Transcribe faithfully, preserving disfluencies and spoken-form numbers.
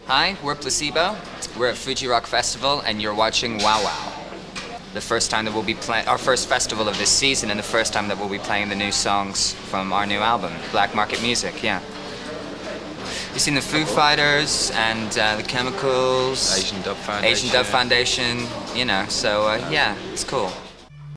Hi, we're Placebo. We're at Fuji Rock Festival, and you're watching Wow Wow. The first time that we'll be playing, our first festival of this season, and the first time that we'll be playing the new songs from our new album, Black Market Music. Yeah. You've seen the Foo Fighters and uh, the Chemicals, Asian Dub Foundation. Asian Dub Foundation. You know, so uh, yeah, it's cool.